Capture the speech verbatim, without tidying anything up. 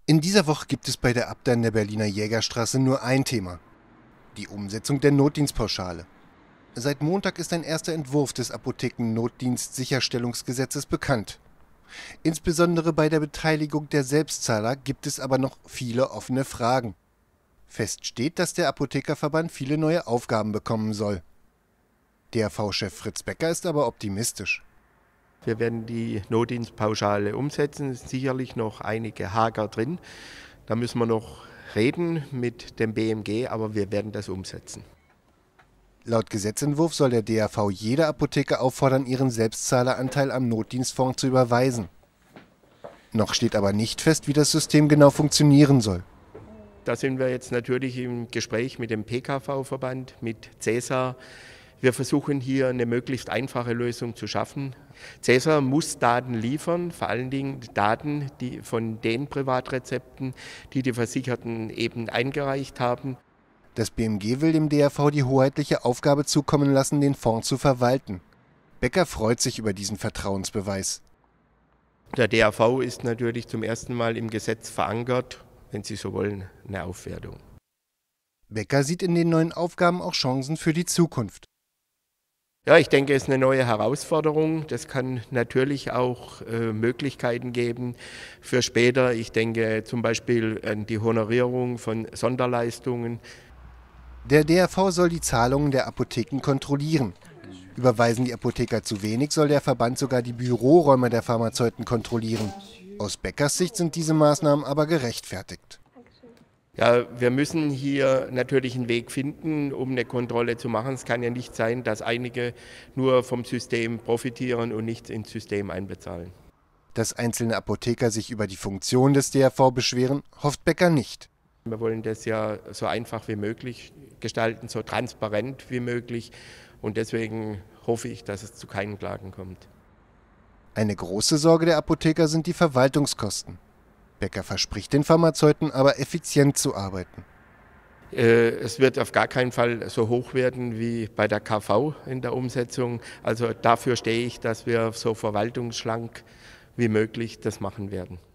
In dieser Woche gibt es bei der Abda in der Berliner Jägerstraße nur ein Thema: die Umsetzung der Notdienstpauschale. Seit Montag ist ein erster Entwurf des Apothekennotdienstsicherstellungsgesetzes bekannt. Insbesondere bei der Beteiligung der Selbstzahler gibt es aber noch viele offene Fragen. Fest steht, dass der Apothekerverband viele neue Aufgaben bekommen soll. D A V-Chef Fritz Becker ist aber optimistisch. Wir werden die Notdienstpauschale umsetzen. Es sind sicherlich noch einige Haker drin. Da müssen wir noch reden mit dem B M G, aber wir werden das umsetzen. Laut Gesetzentwurf soll der D A V jede Apotheke auffordern, ihren Selbstzahleranteil am Notdienstfonds zu überweisen. Noch steht aber nicht fest, wie das System genau funktionieren soll. Da sind wir jetzt natürlich im Gespräch mit dem P K V-Verband, mit Cäsar. Wir versuchen hier eine möglichst einfache Lösung zu schaffen. Cäsar muss Daten liefern, vor allen Dingen Daten die von den Privatrezepten, die die Versicherten eben eingereicht haben. Das B M G will dem D A V die hoheitliche Aufgabe zukommen lassen, den Fonds zu verwalten. Becker freut sich über diesen Vertrauensbeweis. Der D A V ist natürlich zum ersten Mal im Gesetz verankert, wenn Sie so wollen, eine Aufwertung. Becker sieht in den neuen Aufgaben auch Chancen für die Zukunft. Ja, ich denke, es ist eine neue Herausforderung. Das kann natürlich auch äh, Möglichkeiten geben für später. Ich denke zum Beispiel an die Honorierung von Sonderleistungen. Der D A V soll die Zahlungen der Apotheken kontrollieren. Überweisen die Apotheker zu wenig, soll der Verband sogar die Büroräume der Pharmazeuten kontrollieren. Aus Beckers Sicht sind diese Maßnahmen aber gerechtfertigt. Ja, wir müssen hier natürlich einen Weg finden, um eine Kontrolle zu machen. Es kann ja nicht sein, dass einige nur vom System profitieren und nichts ins System einbezahlen. Dass einzelne Apotheker sich über die Funktion des D A V beschweren, hofft Becker nicht. Wir wollen das ja so einfach wie möglich gestalten, so transparent wie möglich. Und deswegen hoffe ich, dass es zu keinen Klagen kommt. Eine große Sorge der Apotheker sind die Verwaltungskosten. Becker verspricht den Pharmazeuten aber, effizient zu arbeiten. Es wird auf gar keinen Fall so hoch werden wie bei der K V in der Umsetzung. Also dafür stehe ich, dass wir so verwaltungsschlank wie möglich das machen werden.